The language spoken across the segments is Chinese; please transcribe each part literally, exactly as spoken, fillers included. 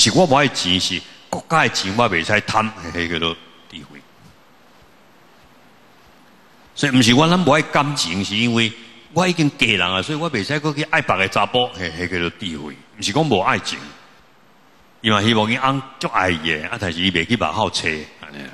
是我无爱钱，是国家的钱我袂使贪，迄叫做智慧。所以毋是我咱无爱感情，是因为我已经嫁人啊，所以我袂使搁去爱别个查甫，迄迄叫做智慧。毋是讲无爱情，伊嘛希望伊翁足爱伊的，啊，但是伊袂去目口找安尼。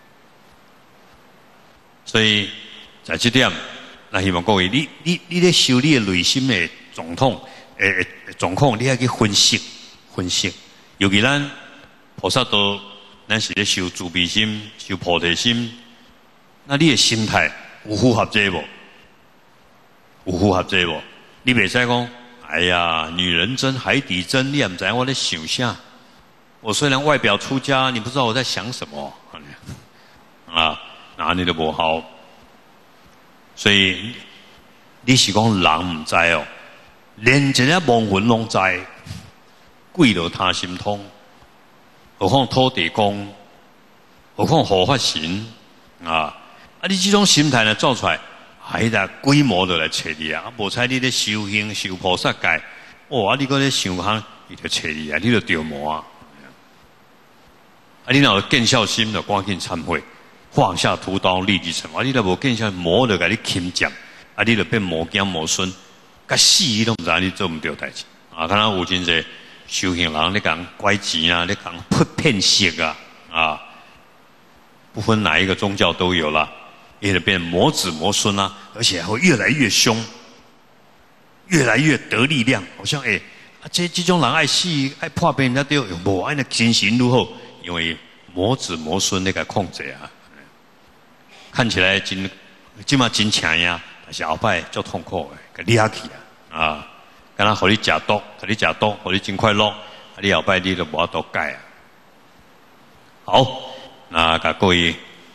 所以在这点，咱希望各位，你你你咧修你的内心的状况，诶状况，你要去分析分析。尤其咱菩萨道，咱是咧修慈悲心、修菩提心，那你的心态有符合这无？有符合这无？你袂使讲，哎呀，女人真，海底针，你也唔知我在想啥。我虽然外表出家，你不知道我在想什么啊，哪里都不好。所以你是讲人唔知哦，连一个亡魂拢知，贵到他心通，何况土地公，何况护法神啊！啊，你这种心态呢，做出来，哎呀，规模就来找你啊！无采你咧修行修菩萨界，哦，啊，你搁咧想行，伊就找你啊，你就着魔啊！啊，你若有见孝心，就赶紧忏悔，放下屠刀，立即成。啊，你若无见孝，魔就甲你侵占，啊，你就变魔子魔孙，甲死你都唔知你做唔对代志啊！看到有真侪修行人咧讲拐钱啊，咧讲骗骗色啊，啊，不分哪一个宗教都有啦。也就变魔子魔孙啊，而且还会越来越凶，越来越得力量。好像哎，啊，这这种人爱死爱破病，人家都无爱那精神如何？因为魔子魔孙那个控制啊，看起来真即嘛真强呀，但是后摆足痛苦的，给抓起啊啊！敢若互你食毒，互你食毒，互你真快乐，啊，你后摆你就无法度改啊。好，那甲各位。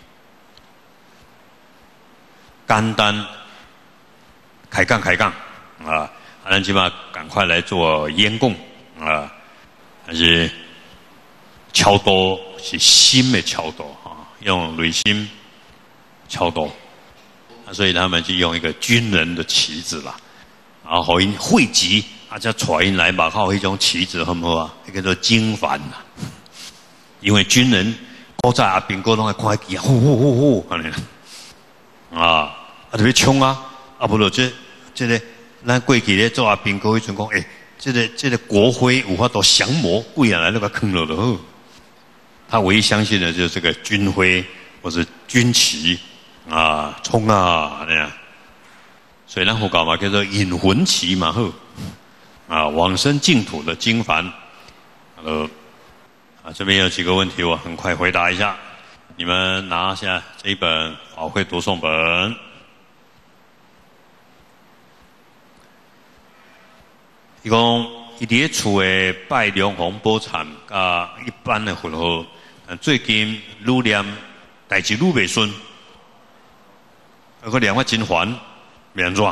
简单开杠开杠啊！咱起码赶快来做烟供啊！还是超度是心的超度啊，用内心超度。啊，所以他们就用一个军人的旗子啦，啊，互因汇集啊，再带因来嘛，靠一种旗子好唔好啊？那个叫做经幡啦。因为军人古早阿兵哥拢爱看旗啊，呼呼呼呼安尼。啊，啊特别冲啊！啊，不如这这个，咱过去咧做阿兵哥，迄阵讲，诶、欸，这个这个国徽有法度降魔，贵人来那个坑了就好。他唯一相信的就是这个军徽或者军旗啊，冲啊那样。所以咱佛教嘛叫做引魂旗嘛好，啊，往生净土的经幡。呃，啊这边有几个问题，我很快回答一下。你们拿下这一本法会读诵本。伊讲，伊伫咧厝诶拜龙红宝忏，甲一般的佛号，最近愈念代志愈袂顺，还佫念法真烦，免怎？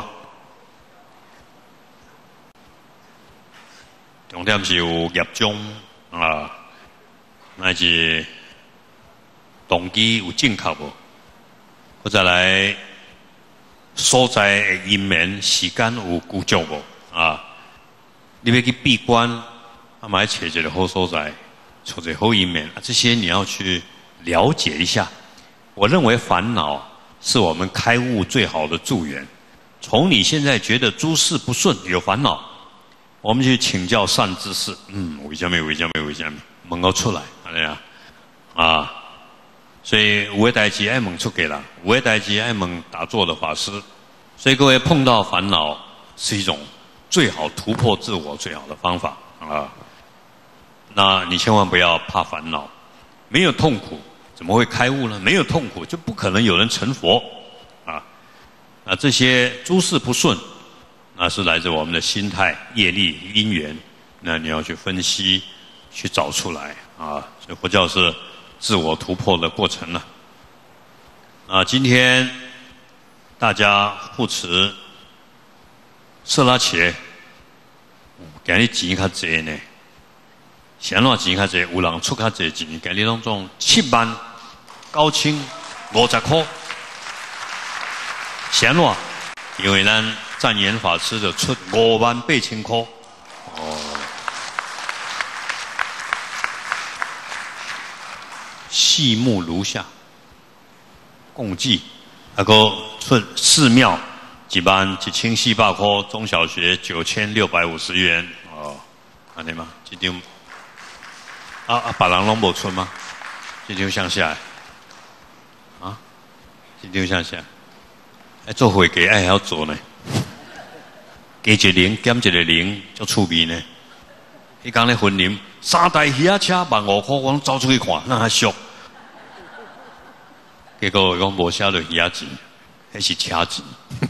重点是有业障啊，乃是。动机有正确无？或者来所在的因缘时间有具足无？啊，你要去闭关，啊，嘛要找一个好所在，找一个好因缘，啊，这些你要去了解一下。我认为烦恼是我们开悟最好的助缘。从你现在觉得诸事不顺，有烦恼，我们去请教善知识，嗯，为什么？为什么？为什么？问个出来，安尼啊，啊。所以有的代志爱问出家人，有的代志爱问打坐的法师。所以各位碰到烦恼是一种最好突破自我最好的方法啊！那你千万不要怕烦恼，没有痛苦怎么会开悟呢？没有痛苦就不可能有人成佛啊！那这些诸事不顺，那是来自我们的心态、业力、因缘，那你要去分析、去找出来啊！所以佛教是。自我突破的过程了。啊，今天大家护持色拉切，今日钱较济呢，是安怎钱较济？有人出较济钱，今日拢总七万九千五十块，是安怎？因为咱赞言法师就出五万八千块，哦。 细目如下，共计啊个出寺庙一万一千四百块，中小学九千六百五十元哦，安尼吗？这张啊啊，别人拢无出吗？这张向下啊，这张向下，哎，做会计哎还要做呢，加一个零减一个零，足趣味呢。迄天咧婚礼，三台鱼仔车万五块，我拢走出去看，那还俗。结果讲无写到鱼仔钱，迄是车钱。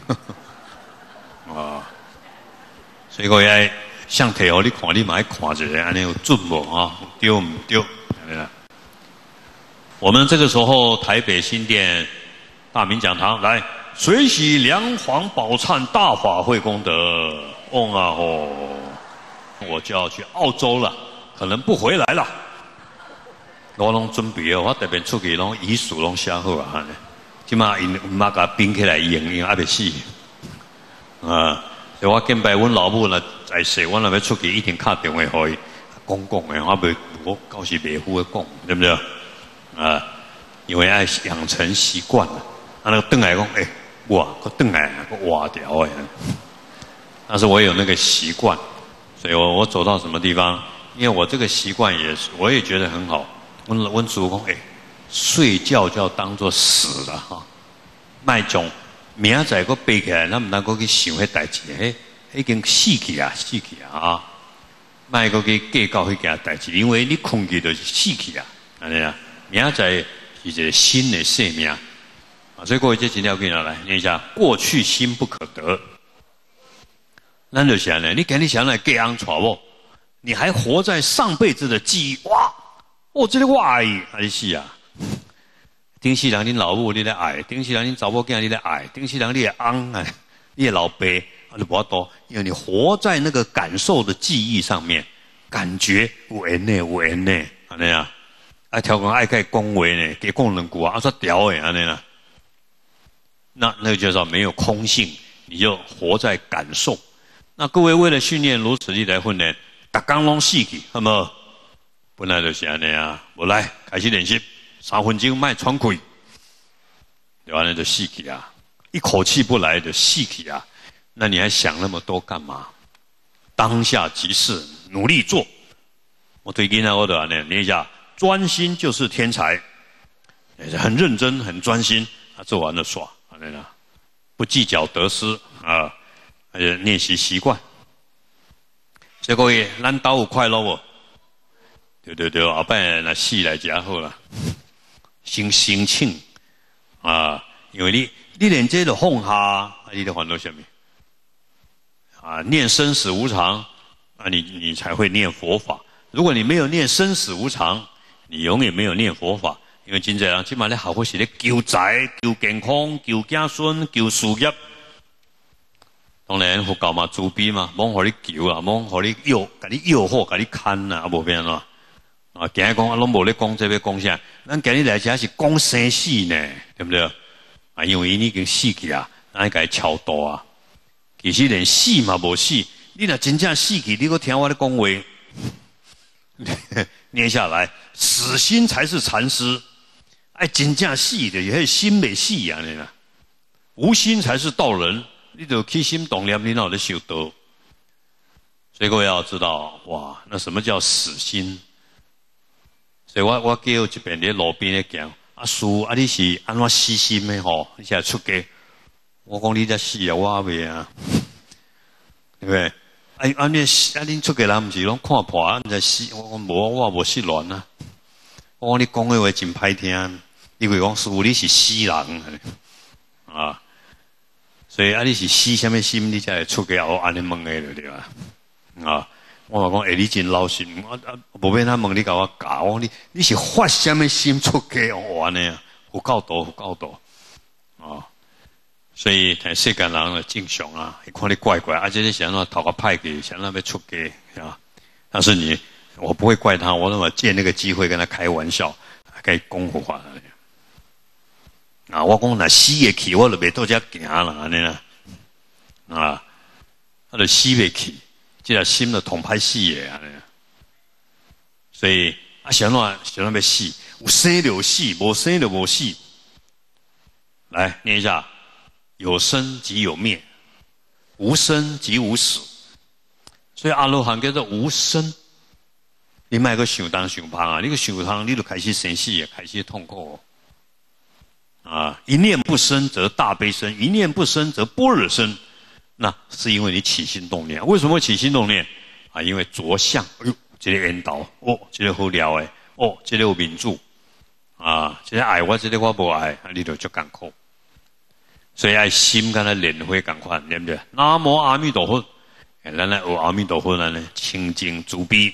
啊，所以我要相摕互你看，你嘛要看一下，安尼有准无啊？对毋对？我们这个时候台北新店大明讲堂来，随喜梁皇宝忏大法会功德，嗡啊吼！我就要去澳洲了，可能不回来了。我拢准备哦，我特别出去拢遗书拢写好啊，即马因妈甲冰起来用，用还袂死。啊，所以我见拜阮老母呢在世，我若要出去一定打电话互伊讲讲诶，我袂我到时袂赴诶讲，对不对？啊，因为爱养成习惯了，啊，那个转来讲，诶、欸，哇，个转来个挖掉诶，但是我有那个习惯。所以我我走到什么地方，因为我这个习惯也是，我也觉得很好。阮阮祖公哎，睡觉就要当作死了哈，卖种明仔载个背起来，咱唔能够去想迄代志，迄已经死去啊，死去啊啊！卖个去计较迄件代志，因为你困去就是死去啊，安尼啊。明仔载是一个新的生命啊，所以各位这几条给你来念一下：过去心不可得。咱就想呢，你今日想来嫁人娶某，你还活在上辈子的记忆，哇！哦，这个我爱，还是啊？顶世人恁老母你咧爱，顶世人恁查某囝你咧爱，顶世人你的翁哎，你的老爸啊，就无多，因为你活在那个感受的记忆上面，感觉有缘呢，有缘呢，安尼啊，爱调讲爱该恭维呢，给讲两句啊，啊说调诶，安尼啦，那那个叫做没有空性，你就活在感受。那各位为了训练如此力来训练，逐工拢死去，好无？本来就是安尼啊，无来开始练习，三分钟卖喘气，对吧？那就死去啊，一口气不来就死去啊，那你还想那么多干嘛？当下即是，努力做。我对囡仔我就安尼念一下，专心就是天才，很认真很专心，啊，做完了耍，安尼啦，不计较得失啊。呃，练习习惯，所以各位，咱都有快乐无？对对对，后摆那死来真好啦，先心庆啊，因为你你连这都放下，你得烦恼什么？啊，念生死无常，啊，你你才会念佛法。如果你没有念生死无常，你永远没有念佛法。因为真侪人今嘛咧学佛是咧求财、求健康、求子孙、求事业。当然，佛教嘛，慈悲嘛，罔互你求啊，罔互你诱，甲你诱惑，甲你牵啊，啊无变喏。啊，今日讲啊，拢无咧讲这要讲啥？咱今日来只是讲生死呢，对不对？啊，因为伊已经死去啊，咱该超度啊。其实连死嘛无死，你若真正死去，你搁听我咧讲话，念下来，死心才是禅师。爱真正死的，迄心未死啊，你啦，无心才是道人。你就起心动念，你哪有咧修道？所以各位要知道，哇，那什么叫死心？所以我我叫一边咧路边咧行，阿叔啊，你是安怎死心的吼？你现在出家，我讲你才死啊，我未啊，对不对？啊啊你啊恁出家人毋是拢看破啊？你才死，我讲无，我无失恋啊。我讲你讲的话真歹听，因为讲师父你是死人啊。所以啊，你是死什么心，你才会出家学安尼问的对吧？啊，我话讲，哎，你真老实，我啊无免他问你甲我教，我你你是发什么心出家学安尼啊？有够多，有够多啊！所以睇世间人的正常啊，一看你怪怪，而且你想要讨个派给，想要要出家啊，但是你，我不会怪他，我那么借那个机会跟他开玩笑，可以讲佛法。啊！我讲若死会去，我就袂到遮行啦，安尼啦，啊，他就死袂去，即个心就痛歹死的安尼。所以啊，想怎想怎要死？ 有生就有死，无生就无死。来念一下：有生即有灭，无生即无死。所以阿罗汉叫做无生。你卖个想当想胖啊！你个想胖，你就开始生死，也开始痛苦哦。啊，一念不生则大悲生，一念不生则般若生。那是因为你起心动念。为什么起心动念？啊，因为着相。哎呦，这个缘投，哦，这个好聊的，哦，这个有民主，啊，这个爱我，这个我无爱，你就足艰苦。所以爱心跟他莲花同款，对不对？南无阿弥陀佛，咱来学阿弥陀佛呢，清净主悲。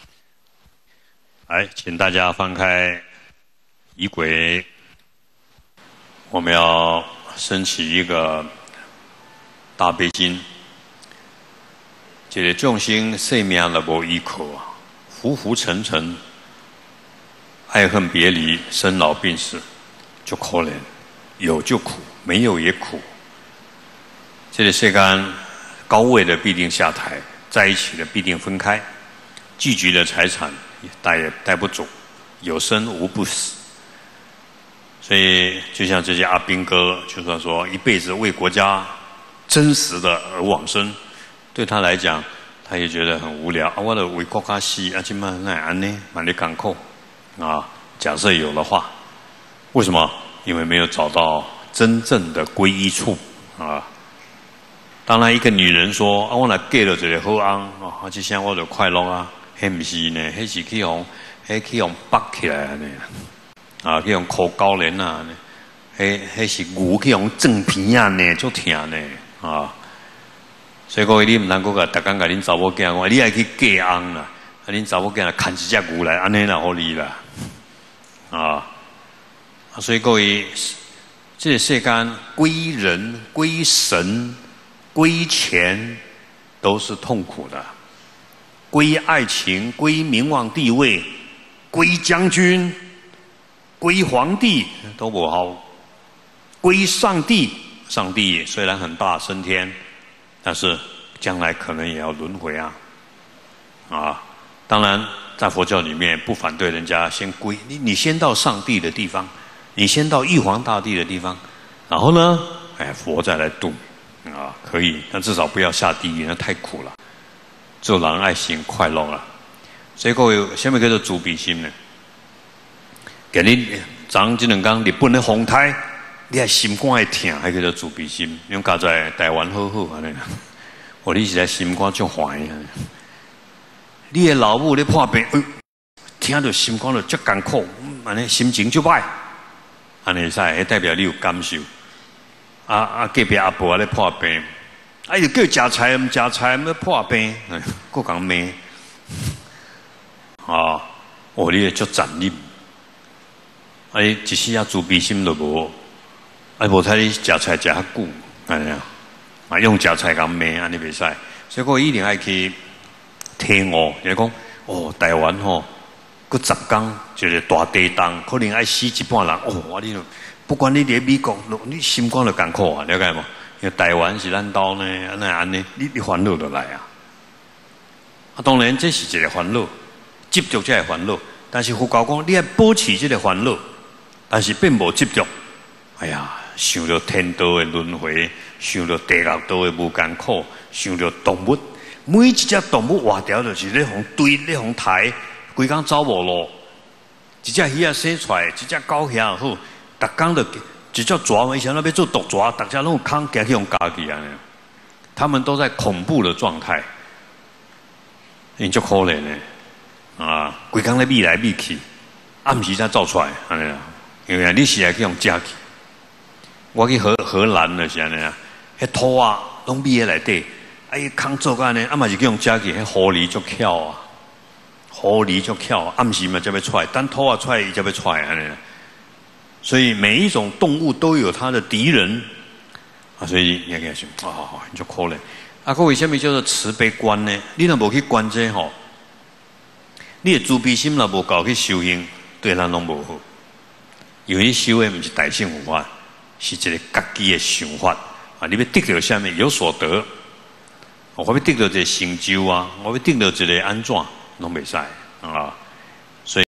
来，请大家翻开仪轨，我们要升起一个大悲心。这个众生生命都无依靠，浮浮沉沉，爱恨别离，生老病死，就可怜，有就苦，没有也苦。这个世间高位的必定下台，在一起的必定分开，聚集的财产带也带不走，有生无不死。所以就像这些阿兵哥，就算说一辈子为国家真实的而往生，对他来讲，他也觉得很无聊啊！我的为国家死，啊，今嘛那安呢，蛮的港口啊。假设有的话，为什么？因为没有找到真正的皈依处啊。当然，一个女人说啊，我来嫁了一个好翁啊，这下我就快乐啊。迄唔是呢，迄是去用，迄去用绑起来呢，啊，去用扣高连啊，迄迄是牛去用正片啊呢，足疼呢啊。所以各位，你唔通讲个，逐工甲恁查某囝讲，你爱去嫁翁啦，啊，恁查某囝来牵一只牛来，安尼啦好你啦，啊，所以各位，这个世间归人、归神、归钱，都是痛苦的。归爱情、归名望地位、归将军、归皇帝都不好，归上帝，上帝虽然很大升天，但是将来可能也要轮回啊！啊，当然在佛教里面不反对人家先归你，你先到上帝的地方，你先到玉皇大帝的地方，然后呢，哎，佛再来度啊，可以，但至少不要下地狱，那太苦了。做人爱心快乐啊！所以各位，什么叫做慈悲心呢？今日昨这两天日本的风台，你还心肝会疼，还叫做慈悲心。因为家在台湾好好安尼，我你是在心肝足坏啊！你的老母咧破病，哎，听到心肝就足艰苦，安尼心情足歹，安尼使，迄代表你有感受。啊啊，隔壁阿婆咧破病。哎呀，叫食菜唔食菜，要破病，各讲咩？啊，哦，你足残忍，哎，一时啊自卑心都无，哎，无睇你食菜食遐久，安尼啊，啊用食菜讲咩？安尼袂使，所以我一定爱去听我，就是讲，哦，台湾吼，佮十天一个大地震，可能爱死一半人，哦，我你不管你伫美国，你心肝就艰苦啊，了解无？因为台湾是咱岛呢，安尼安尼，你你烦恼就来啊！啊，当然这是一个烦恼，执着才会烦恼。但是佛教讲，你要保持这个烦恼，但是并无执着。哎呀，想到天道的轮回，想到地狱道的无艰苦，想到动物，每一只动物活掉就是咧互堆咧互抬，规工走无路。一只鱼啊生出来，一只狗遐也好，逐工就。只叫抓嘛，以前那边做毒抓，大家拢扛给用家己啊，他们都在恐怖的状态，你就可怜呢啊！规工咧咪来咪去，暗时才走出来，安尼啊，因为你是来去用食去。我去荷荷兰的是安尼啊，迄土啊拢咪喺内底，哎，扛做干呢，啊嘛是去用食去，迄狐狸足巧啊，狐狸足巧，暗时嘛才要出来，等土啊出来，伊才要出来安尼。所以每一种动物都有它的敌人啊，所以你也想啊，好，你就可怜啊。各位，什么叫做慈悲观呢？你若无去观这吼，你的慈悲心若无够去修行，对咱拢无好。因为修的不是大乘佛法，是一个家己的想法啊。你要得到什么有所得，我要得到一个成就啊，我要得到一个安怎，拢袂使啊。